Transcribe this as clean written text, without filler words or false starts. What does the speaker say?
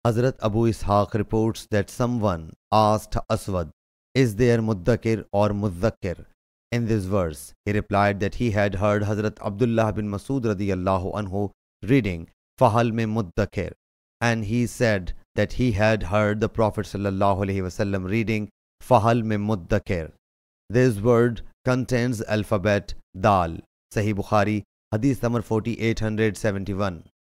Hazrat Abu Ishaq reports that someone asked Aswad, "Is there muddakir or muddakir in this verse?" He replied that he had heard Hazrat Abdullah bin Masud radiyallahu anhu reading Fahal mein muddakir, and he said that he had heard the Prophet sallallahu alaihi wasallam reading Fahal mein muddakir. This word contains alphabet Dal. Sahih Bukhari, Hadith number 4871.